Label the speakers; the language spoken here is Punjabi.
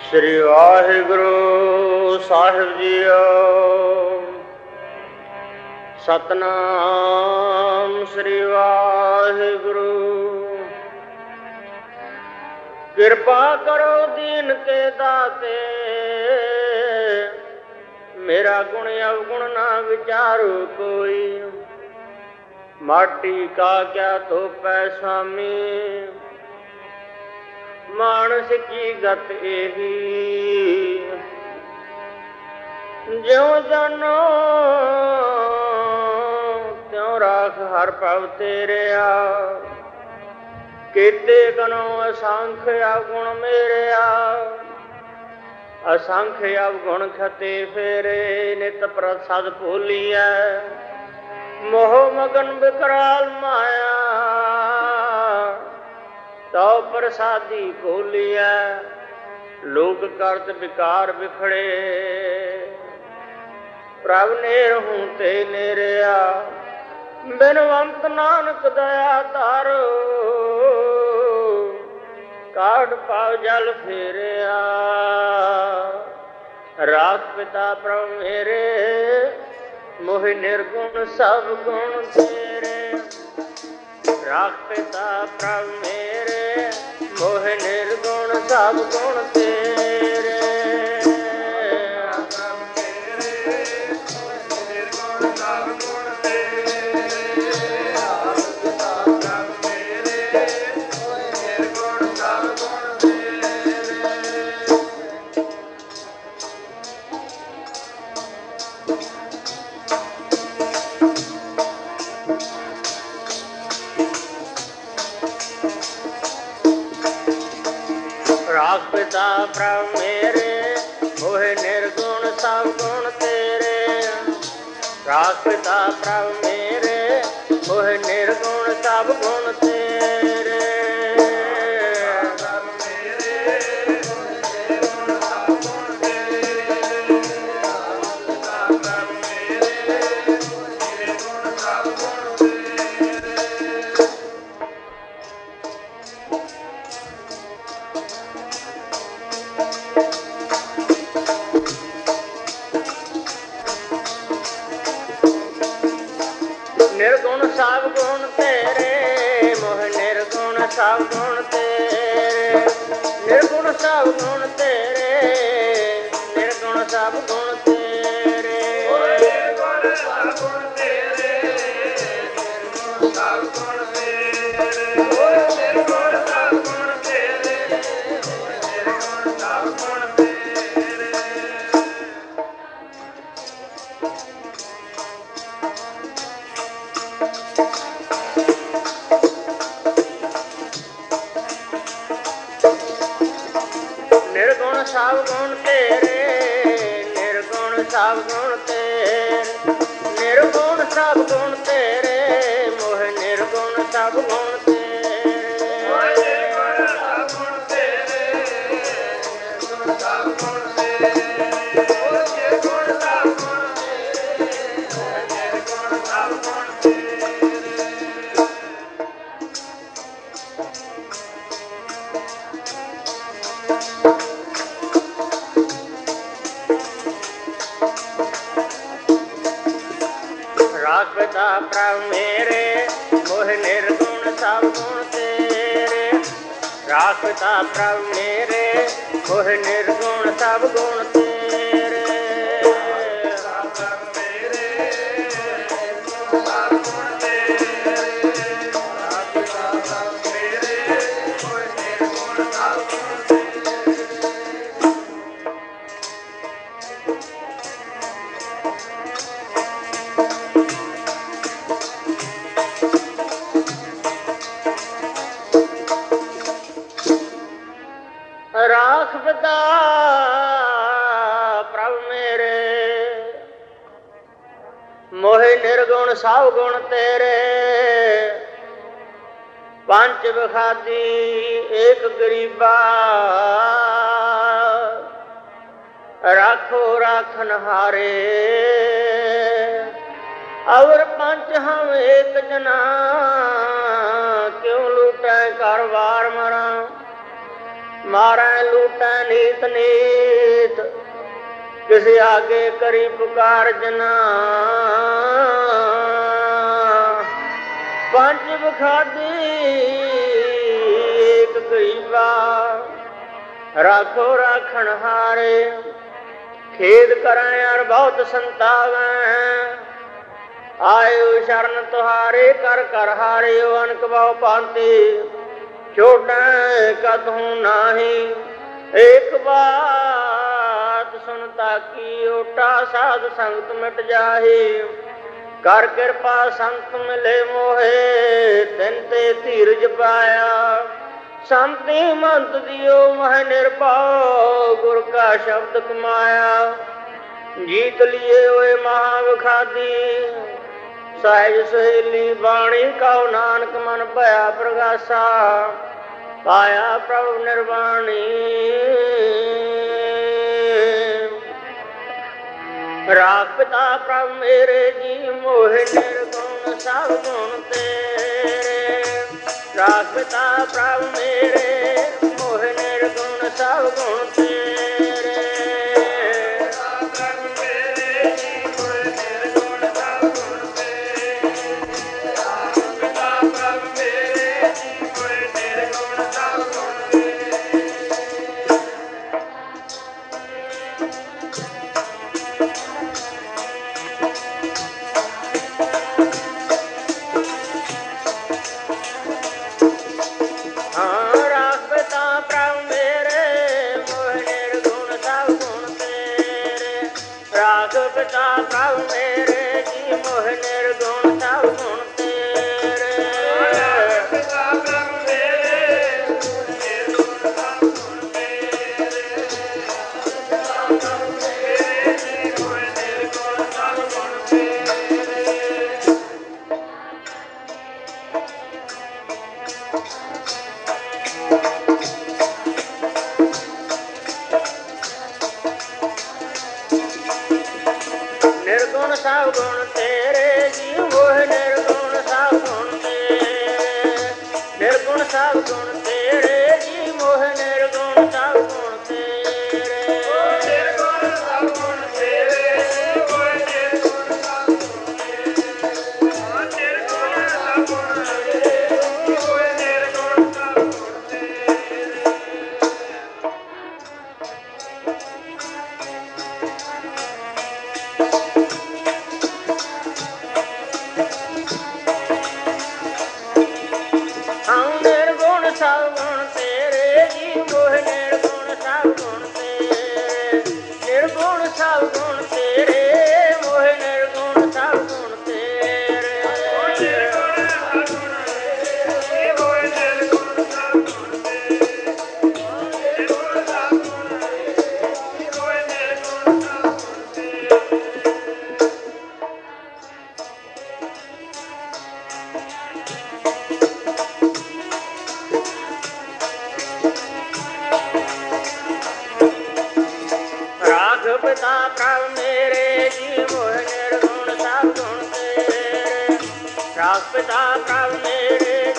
Speaker 1: ਸ੍ਰੀ ਵਾਹਿਗੁਰੂ ਸਾਹਿਬ ਜੀਓ। ਸਤਨਾਮ ਸ੍ਰੀ ਵਾਹਿਗੁਰੂ। ਕਿਰਪਾ ਕਰੋ ਦੀਨ ਕੇ ਦਾਤੇ, ਮੇਰਾ ਗੁਣ ਅਵਗੁਣ ਨਾ ਵਿਚਾਰੋ ਕੋਈ। ਮਾਟੀ ਕਾ ਕਿਆ ਧੋਪੈ ਸਾਮੀ, ਮਾਨਸ ਕੀ ਗਤ ਇਹੀ। ਜਿਉ ਜਾਨੋ ਤਿਉ ਰਾਖ ਹਰ ਭਵ ਤੇਰਿਆ, ਕੀਤੇ ਗਨੋ ਅਸੰਖ ਅਵਗੁਣ ਮੇਰਿਆ। ਅਸੰਖ ਅਵਗੁਣ ਖਤੇ ਫੇਰੇ, ਨਿਤ ਪ੍ਰਸਦ ਭੂਲੀਐ। ਮੋਹ ਮਗਨ ਬਿਕਰਾਲ ਮਾਇਆ, ਤਉ ਪ੍ਰਸਾਦੀ ਖੋਲੀਐ। ਲੋਕ ਕਰਤ ਵਿਕਾਰ ਵਿਖੜੇ, ਪ੍ਰਭ ਨੇਰ ਹੂੰ ਤੇ ਨੇਰਿਆ। ਬਿਨਵੰਤ ਨਾਨਕ ਦਇਆ ਧਾਰੋ, ਕਾਢ ਪਾਉ ਜਲ ਫੇਰਿਆ। ਰਾਖ ਪਿਤਾ ਪ੍ਰਭ ਮੇਰੇ, ਮੋਹਿ ਨਿਰਗੁਣ ਸਭ ਗੁਣ ਤੇਰੇ। ਰਾਖ ਪਿਤਾ ਪ੍ਰਭ ਮੇਰੇ, ਮੋਹਿ ਨਿਰਗੁਣ ਸਭ ਗੁਣ ਤੇਰੇ। ਰਾਖ ਪਿਤਾ ਪ੍ਰਭ ਮੇਰੇ, ਮੋਹਿ ਨਿਰਗੁਣ ਸਭ ਗੁਣ ਤੇਰੇ। ਰਾਖ ਪਿਤਾ ਪ੍ਰਭ ਮੇਰੇ, ਮੋਹਿ ਨਿਰਗੁਣ ਸਭ ਗੁਣ ਤੇਰੇ। ਨਿਰਗੁਣ ਸਭ ਗੁਣ ਤੇਰੇ, ਮੋਹਿ ਨਿਰਗੁਣ ਸਭ ਗੁਣ ਤੇਰੇ। ਨਿਰਗੁਣ ਸਭ ਗੁਣ ਤੇਰੇ, ਨਿਰਗੁਣ ਸਭ ਗੁਣ ਤੇਰੇ। ਨਿਰਗੁਣ ਸਭ ਗੁਣ ਤੇਰੇ, ਨਿਰਗੁਣ ਸਭ ਗੁਣ ਤੇਰੇ। ਨਿਰਗੁਣ ਸਭ ਗੁਣ ਤੇਰੇ, ਨਿਰਗੁਣ ਸਭ ਗੁਣ ਤੇਰੇ। ਨਿਰਗੁਣ ਸਭ ਗੁਣ ਤੇਰੇ, ਨਿਰਗੁਣ ਸਭ ਗੁਣ ਤੇਰੇ। ਨਿਰਗੁਣ ਸਭ ਗੁਣ ਤੇਰੇ, ਮੋਹਿ ਨਿਰਗੁਣ ਸਭ ਗੁਣ ਤੇਰੇ। ਨਿਰਗੁਣ ਸਭ ਗੁਣ ਤੇਰੇ, ਨਿਰਗੁਣ ਸਭ ਗੁਣ ਤੇਰੇ। ਨਿਰਗੁਣ ਸਭ ਗੁਣ ਤੇਰੇ, ਨਿਰਗੁਣ ਸਭ ਗੁਣ ਤੇਰੇ। ਰਾਖ ਪਿਤਾ ਪ੍ਰਭ ਮੇਰੇ, ਮੋਹਿ ਨਿਰਗੁਣ ਸਭ ਗੁਣ ਤੇਰੇ। ਰਾਖ ਪਿਤਾ ਪ੍ਰਭ ਮੇਰੇ, ਮੋਹਿ ਨਿਰਗੁਣ ਸਭ ਗੁਣ ਤੇਰੇ। ਰਾਖ ਪਿਤਾ ਪ੍ਰਭ ਮੇਰੇ, ਮੋਹਿ ਨਿਰਗੁਣ ਸਭ ਗੁਣ ਤੇਰੇ। ਪੰਚ ਵਿਖਾਦੀ ਏਕ ਗਰੀਬਾ, ਰਾਖੋ ਰਾਖਨ ਹਾਰੇ। ਅਵਰ ਪੰਚ ਹਮ ਏਕ ਜਨਾ, ਕਿਉ ਲੂਟੈ ਘਰ ਵਾਰ ਮਰਾਂ। मारै लूटै नीत नीत, किसी आगे करी पुकार जना। पंच बखादी एक गरीबा, राखो राखण हारे। खेद करें और बहुत संतावें, आयो शरण तुहारे कर कर हारियो। अनक बहु पांति छोड़े कदहूँ नाही, एक बात सुनता की ओटा। साध संगत मिट जाही, कर कृपा संत मिले मोहे। तिन ते धीरज पाया, शांति मंत दियो मह निर्भव। गुर का शब्द कमाया, जीत लिए हुए महाविखादी। सहज सहेली बाणी कहो नानक, मन भया प्रगासा। पाया प्रभु निर्वाणी, राख पिता प्रभु मेरे जी। मोहि निर्गुण सब गुण तेरे। राख पिता प्रभु मेरे, मोहि निर्गुण सब गुण तेरे। पिता प्रभु मेरे जी, मोह निर्गुण सब गुण तेरे। पिता प्रभु मेरे, निर्गुण सब गुण तेरे। पिता प्रभु मेरे जी, मोह निर्गुण सब गुण तेरे। निर्गुण सब गुण तेरे जी, मोह निर्गुण सब गुण तेरे। निर्गुण सब गुण तेरे जी, मोह निर्गुण सब गुण तेरे। निर्गुण सब गुण तेरे, मोह निर्गुण सब गुण तेरे। निर्गुण सब गुण तेरे, मोह निर्गुण सब गुण तेरे। सब गुण तेरे जी, मोह निर्गुण सब गुण तेरे। निर्गुण सब गुण तेरे, मोह निर्गुण सब गुण तेरे। निर्गुण सब गुण तेरे, मोह निर्गुण सब गुण तेरे। निर्गुण सब गुण तेरे, मोह निर्गुण सब गुण तेरे। पिता प्रभु मेरे जी, मोह निर्गुण सब गुण तेरे। राख पिता प्रभु मेरे